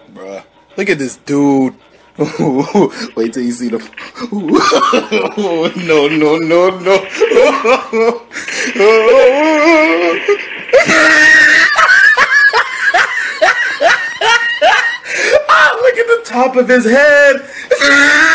Bruh. Look at this dude. Wait till you see the... No, no, no, no. Ah, look at the top of his head.